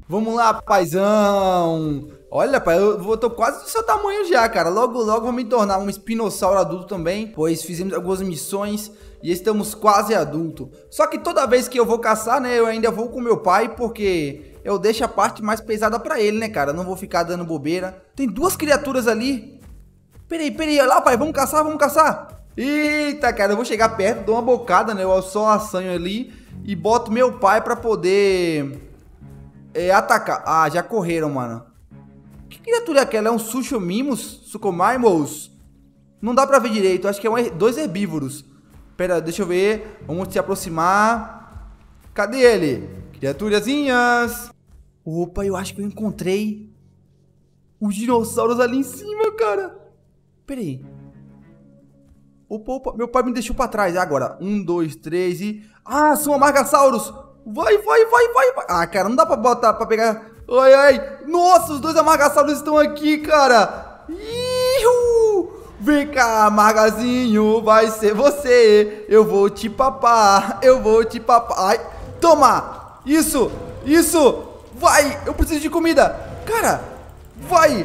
Vamos lá, paizão. Olha, pai, tô quase do seu tamanho já, cara. Logo, logo vou me tornar um espinossauro adulto também, pois fizemos algumas missões e estamos quase adulto. Só que toda vez que eu vou caçar, né, eu ainda vou com meu pai, porque eu deixo a parte mais pesada pra ele, né, cara? Eu não vou ficar dando bobeira. Tem duas criaturas ali. Peraí, olha lá, pai, vamos caçar, vamos caçar. Eita, cara, eu vou chegar perto, dou uma bocada, né, eu só assanho ali e boto meu pai pra poder atacar. Ah, já correram, mano. Que criatura é aquela? É um Suchomimus? Suchomimus? Não dá pra ver direito. Acho que é dois herbívoros. Pera, deixa eu ver. Vamos se aproximar. Cadê ele? Criaturazinhas. Opa, eu acho que eu encontrei os dinossauros ali em cima, cara. Pera aí. Opa, meu pai me deixou pra trás. Agora, 1, 2, 3 e... Ah, são amargassauros. Vai. Ah, cara, não dá pra botar, pra pegar... Ai. Nossa, os dois amargassauros estão aqui, cara. Ihu! Vem cá, amargazinho, vai ser você. Eu vou te papar. Ai, toma. Isso. Vai, eu preciso de comida. Cara, vai.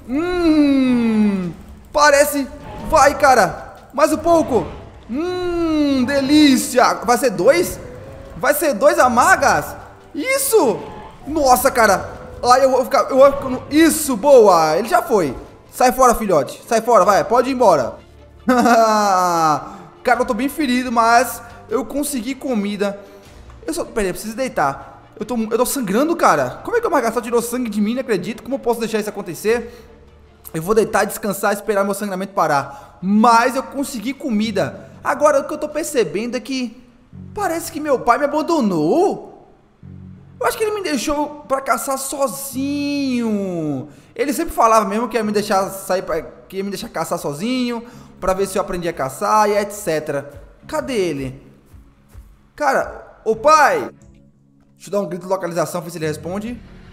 Parece... Vai, cara. Mais um pouco. Delícia. Vai ser dois? Vai ser dois amargas? Isso. Nossa, cara. Ai, eu vou ficar... Isso, boa. Ele já foi. Sai fora, filhote. Sai fora, vai. Pode ir embora. Cara, eu tô bem ferido, mas eu consegui comida. Peraí, eu preciso deitar. Eu tô sangrando, cara. Como é que o Margassal tirou sangue de mim? Não acredito. Como eu posso deixar isso acontecer? Eu vou deitar, descansar, esperar meu sangramento parar. Mas eu consegui comida. Agora, o que eu tô percebendo é que... Parece que meu pai me abandonou. Eu acho que ele me deixou pra caçar sozinho. Ele sempre falava mesmo que ia me deixar que ia me deixar caçar sozinho, pra ver se eu aprendia a caçar e etc. Cadê ele? Cara, ô pai! Deixa eu dar um grito de localização, ver se ele responde.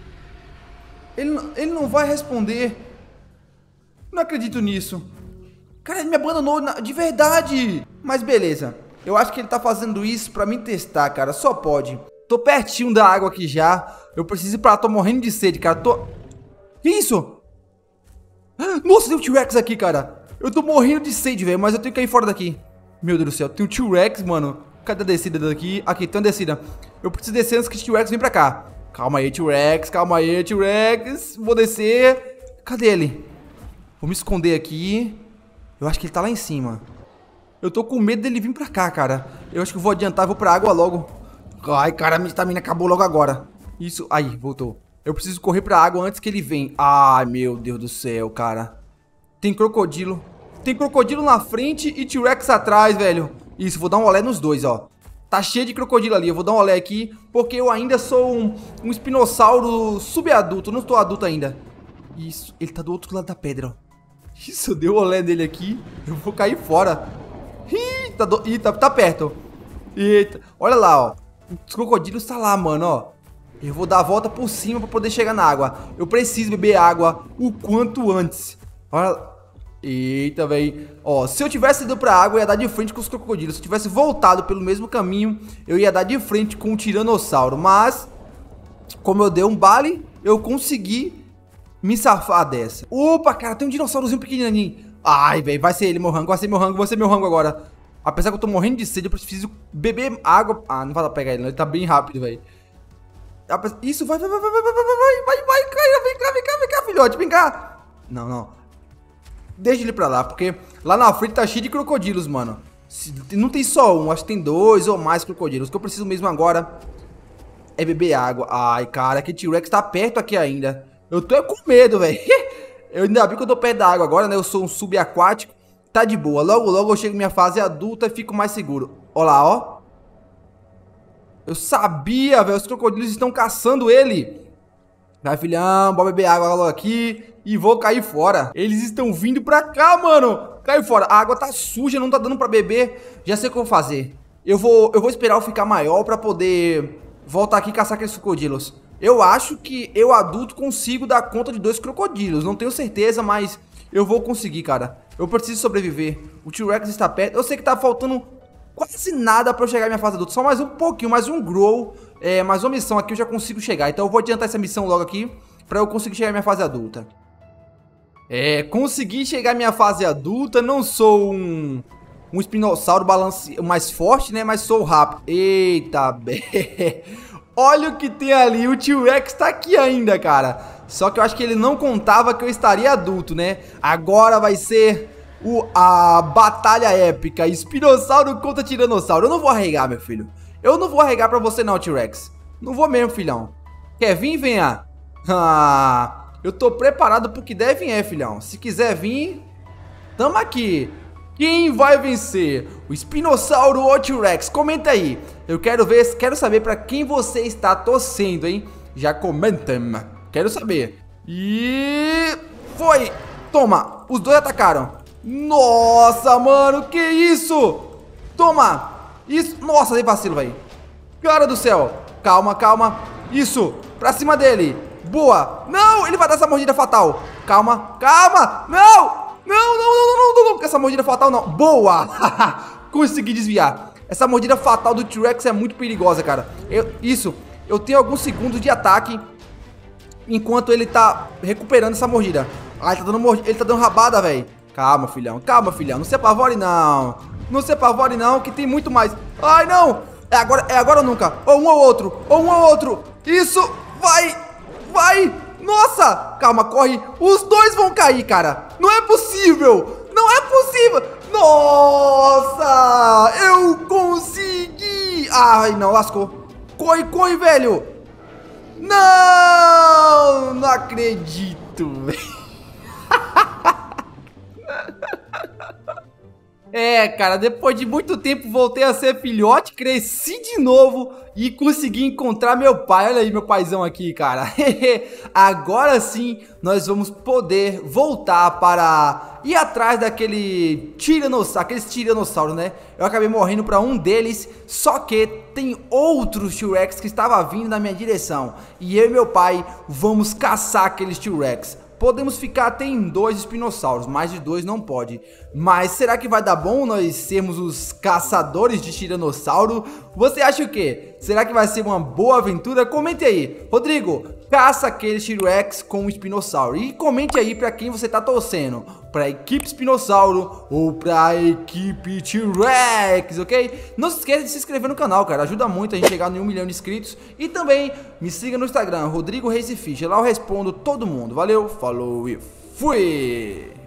Ele não vai responder. Não acredito nisso. Cara, ele me abandonou de verdade. Mas beleza. Eu acho que ele tá fazendo isso pra me testar, cara. Só pode. Tô pertinho da água aqui já. Eu preciso ir pra lá. Tô morrendo de sede, cara. Que isso? Nossa, tem um T-Rex aqui, cara. Eu tô morrendo de sede, velho. Mas eu tenho que ir fora daqui. Meu Deus do céu. Tem um T-Rex, mano. Cadê a descida daqui? Aqui, tem uma descida. Eu preciso descer antes que o T-Rex venha pra cá. Calma aí, T-Rex. Calma aí, T-Rex. Vou descer. Cadê ele? Vou me esconder aqui. Eu acho que ele tá lá em cima. Eu tô com medo dele vir pra cá, cara. Eu acho que eu vou adiantar e vou pra água logo. Ai, cara, minha estamina acabou logo agora. Isso, aí, voltou. Eu preciso correr pra água antes que ele venha. Ai, meu Deus do céu, cara. Tem crocodilo. Tem crocodilo na frente e T-Rex atrás, velho. Isso, vou dar um olé nos dois, ó. Tá cheio de crocodilo ali. Eu vou dar um olé aqui, porque eu ainda sou um espinossauro subadulto. Não estou adulto ainda. Isso, ele tá do outro lado da pedra, ó. Isso, eu dei o olé dele aqui. Eu vou cair fora. Ih, tá perto. Eita, olha lá, ó. Os crocodilos tá lá, mano, ó. Eu vou dar a volta por cima pra poder chegar na água. Eu preciso beber água o quanto antes. Olha. Eita, velho. Ó, se eu tivesse ido pra água, eu ia dar de frente com os crocodilos. Se eu tivesse voltado pelo mesmo caminho, eu ia dar de frente com o tiranossauro. Mas, como eu dei um bale, eu consegui me safar dessa. Opa, cara, tem um dinossaurozinho pequenininho. Ai, velho, vai ser ele, meu rango. Vai ser meu rango agora. Apesar que eu tô morrendo de sede, eu preciso beber água. Ah, não vai dar pra pegar ele, não. Ele tá bem rápido, velho. Isso, vai, cara. Vem cá, filhote, vem cá. Não. Deixa ele pra lá, porque lá na frente tá cheio de crocodilos, mano. Não tem só um, acho que tem dois ou mais crocodilos. O que eu preciso mesmo agora é beber água. Ai, cara, que T-Rex tá perto aqui ainda. Eu tô com medo, velho. Eu ainda vi que eu tô perto da água agora, né? Eu sou um subaquático. Tá de boa. Logo, logo eu chego em minha fase adulta e fico mais seguro. Olha lá, ó. Eu sabia, velho. Os crocodilos estão caçando ele. Vai, filhão. Bora beber água logo aqui. E vou cair fora. Eles estão vindo pra cá, mano. Cai fora. A água tá suja, não tá dando pra beber. Já sei o que eu vou fazer. Eu vou esperar eu ficar maior pra poder voltar aqui e caçar aqueles crocodilos. Eu acho que eu, adulto, consigo dar conta de 2 crocodilos. Não tenho certeza, mas eu vou conseguir, cara. Eu preciso sobreviver. O T-Rex está perto. Eu sei que tá faltando quase nada pra eu chegar à minha fase adulta. Só mais um pouquinho, mais um grow. Mas uma missão aqui eu já consigo chegar. Então eu vou adiantar essa missão logo aqui pra eu conseguir chegar à minha fase adulta. Consegui chegar à minha fase adulta. Não sou um espinossauro mais forte, né? Mas sou rápido. Eita, olha o que tem ali. O T-Rex tá aqui ainda, cara. Só que eu acho que ele não contava que eu estaria adulto, né? Agora vai ser a batalha épica. Espinossauro contra Tiranossauro. Eu não vou arregar, meu filho. Eu não vou arregar pra você não, T-Rex. Não vou mesmo, filhão. Quer vir? Venha. Eu tô preparado pro que deve filhão. Se quiser vir, tamo aqui. Quem vai vencer? O Espinossauro ou o T-Rex? Comenta aí. Eu quero saber pra quem você está torcendo, hein? Já comentem. Quero saber. E... foi. Toma. Os dois atacaram. Nossa, mano. Que isso? Toma. Isso. Nossa, dei vacilo, velho. Cara do céu. Calma, calma. Isso. Pra cima dele. Boa. Não, ele vai dar essa mordida fatal. Calma, calma. Não. Não, essa mordida fatal não. Boa. Consegui desviar. Essa mordida fatal do T-Rex é muito perigosa, cara. Eu tenho alguns segundos de ataque enquanto ele tá recuperando essa mordida. Ele tá dando rabada, velho. Calma, filhão. Calma, filhão. Não se apavore, não. Não se apavore, não, que tem muito mais. Ai, não. É agora ou nunca. Ou um ou outro. Ou um ou outro. Isso. Vai. Vai. Nossa. Calma, corre. Os dois vão cair, cara. Não é possível. Não é possível. Nossa. Eu consegui. Ai, não. Lascou. Corre, corre, velho. Não. Não acredito, velho. Cara, depois de muito tempo voltei a ser filhote, cresci de novo e consegui encontrar meu pai. Olha aí meu paizão aqui, cara. Agora sim nós vamos poder voltar para ir atrás aqueles tiranossauros, né? Eu acabei morrendo para um deles, só que tem outros T-Rex que estavam vindo na minha direção. E eu e meu pai vamos caçar aqueles T-Rex. Podemos ficar até em 2 espinossauros, mais de 2 não pode. Mas será que vai dar bom nós sermos os caçadores de tiranossauro? Você acha o quê? Será que vai ser uma boa aventura? Comente aí. Rodrigo, caça aquele T-Rex com o espinossauro. E comente aí pra quem você tá torcendo. Pra equipe espinossauro ou pra equipe T-Rex, ok? Não se esqueça de se inscrever no canal, cara. Ajuda muito a gente chegar em 1 milhão de inscritos. E também me siga no Instagram, Rodrigo Race Fish. Lá eu respondo todo mundo. Valeu, falou e fui!